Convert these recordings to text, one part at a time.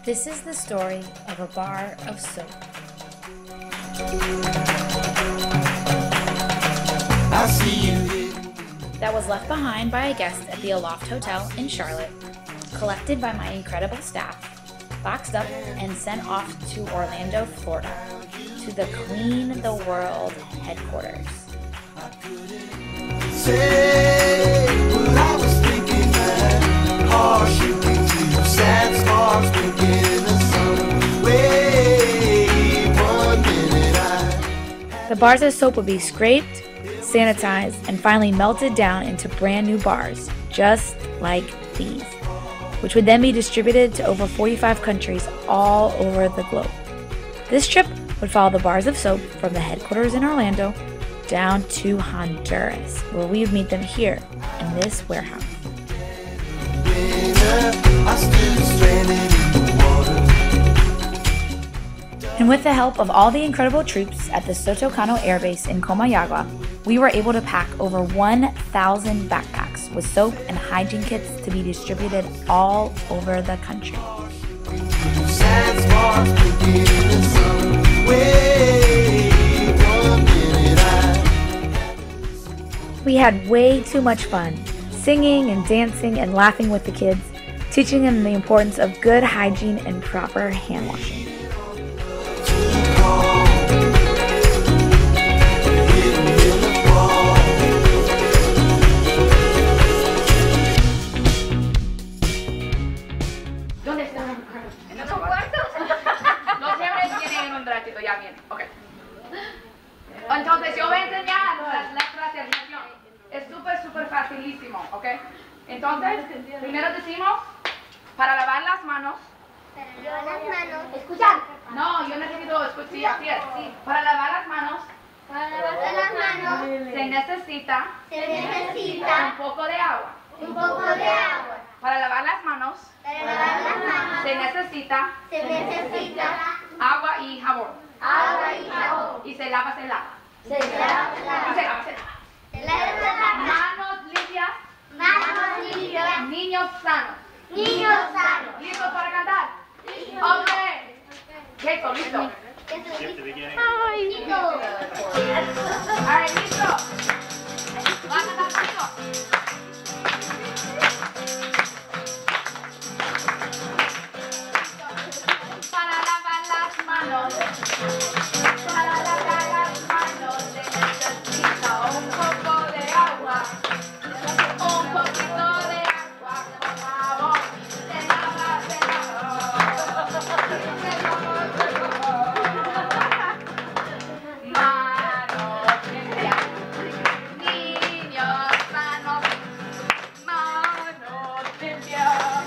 This is the story of a bar of soap. I see you. That was left behind by a guest at the Aloft Hotel in Charlotte, collected by my incredible staff, boxed up and sent off to Orlando, Florida, to the Clean the World headquarters. Say what I was thinking, man. Harsh thinking too, sad sparks thinking in the sun. Wait 1 minute, The bars of soap would be scraped, sanitized, and finally melted down into brand new bars, just like these, which would then be distributed to over 45 countries all over the globe. This trip would follow the bars of soap from the headquarters in Orlando down to Honduras, where we would meet them here in this warehouse. I stood stranded in the water. And with the help of all the incredible troops at the Sotocano Air Base in Comayagua, we were able to pack over 1,000 backpacks with soap and hygiene kits to be distributed all over the country. Sad sparks thinking in the sun. Wait 1 minute, We had way too much fun, singing and dancing and laughing with the kids, teaching them the importance of good hygiene and proper hand washing. Entonces yo voy a enseñar las letras de asignación. Es súper facilísimo, ¿ok? Entonces, primero decimos, para lavar las manos. ¿Escuchan? No, yo necesito escuchar, sí, así es. Sí. Para lavar las manos. Se necesita. Un poco de agua. Para lavar las manos. Se necesita. Agua y jabón. Y se lava. Manos limpias. Niños sanos. ¿Listos para cantar? Ok. Listo. Alright, listo. Va a cantar conmigo. Para lavar las manos. Se necesita un poco de agua. Un poquito de agua con jabón. Se lava. Manos limpias. Niños sanos. Manos limpias.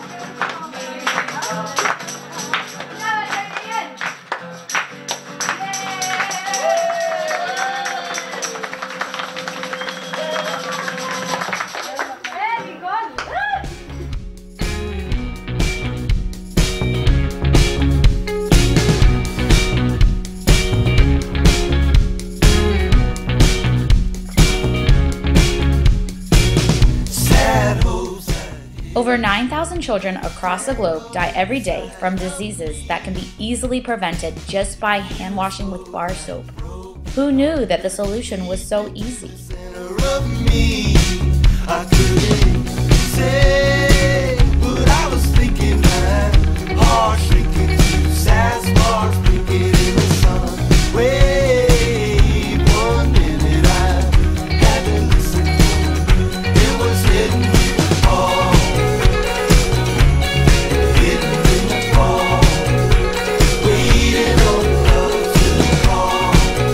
Over 9,000 children across the globe die every day from diseases that can be easily prevented just by hand washing with bar soap. Who knew that the solution was so easy? I couldn't say what I was thinking, man. Harsh thinking too, sad sparks thinking in the sun. Wait 1 minute, I had to listen. It was hitting in the fall. Hitting in the fall. Waiting on love to call.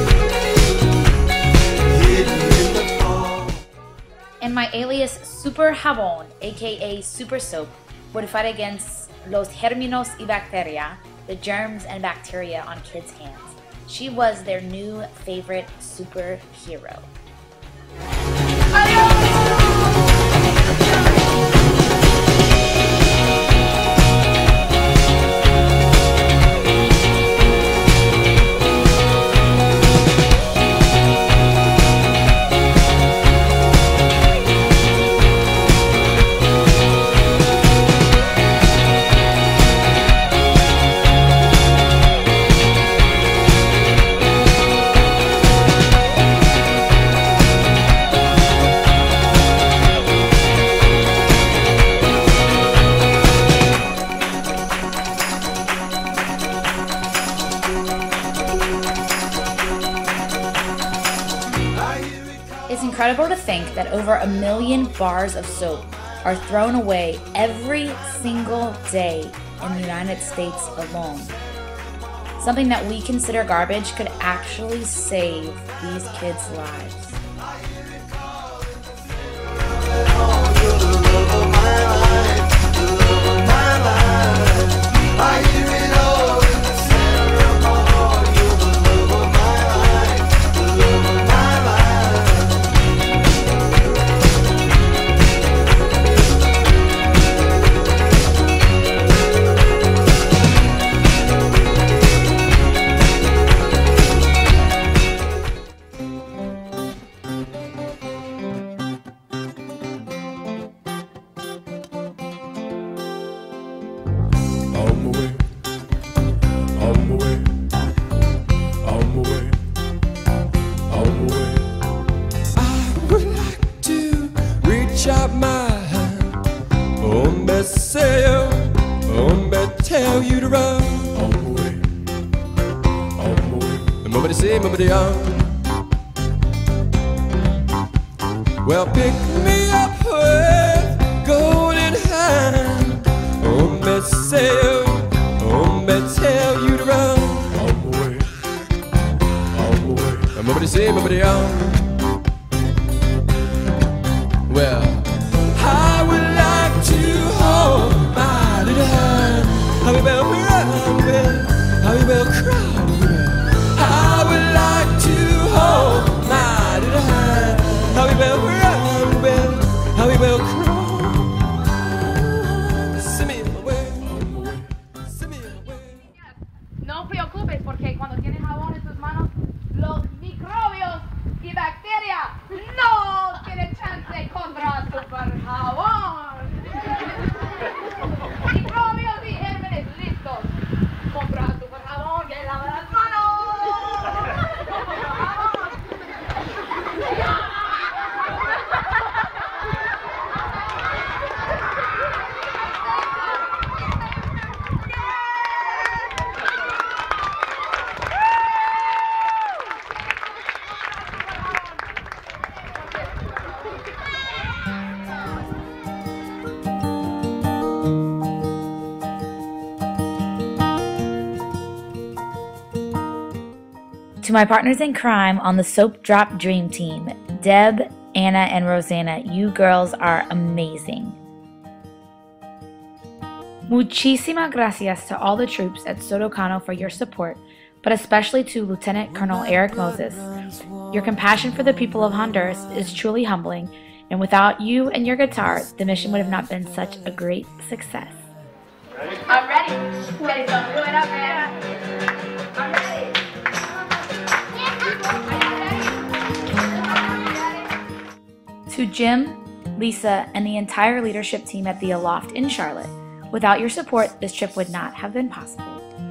Hitting in the fall. And my alias Super Jabón, aka Super Soap, would fight against los gérmenos y bacteria, the germs and bacteria on kids' hands. She was their new favorite superhero. incredible to think that over 1 million bars of soap are thrown away every single day in the United States alone. Something that we consider garbage could actually save these kids' lives. Tell you to run all the way. Nobody say, nobody on. Well, pick me up with golden hand. Say, tell you to run all the way. Nobody say, nobody on. Well, I would like to hold my little hand. How we will run, how we will cry. I would like to hold my little hand. How we will run, how we will cry. Send me away, send me away. No preocupes porque cuando tienes jabón en tus manos, los microbios y bacterias no tienen chance contra super jabón. Microbios y gérmenes listos contra super jabón que lava las manos. To my partners in crime on the Soap Drop Dream Team, Deb, Anna, and Rosanna, you girls are amazing. Muchísimas gracias to all the troops at Sotocano for your support, but especially to Lieutenant Colonel Eric Moses. Your compassion for the people of Honduras is truly humbling, and without you and your guitar, the mission would have not been such a great success. I'm ready. Ready, so do it up, man. I'm ready. To Jim, Lisa, and the entire leadership team at the Aloft in Charlotte, without your support, this trip would not have been possible.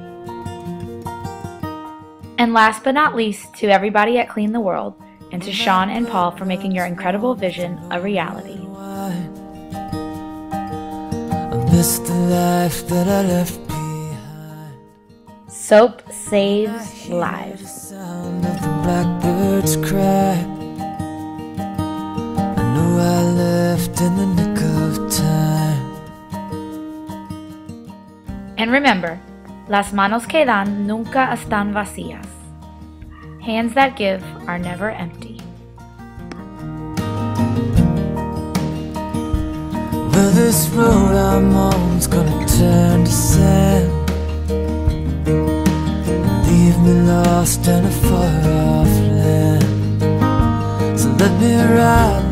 And last but not least, to everybody at Clean the World, and to Sean and Paul for making your incredible vision a reality. I miss the life that I left behind. Soap saves lives. The sound of the blackbirds cry. I know I left in the nick of time. And remember, las manos que dan nunca están vacías. Hands that give are never empty. Well, this road I'm on's gonna turn to sand. Leave me lost in a far off land. So let me ride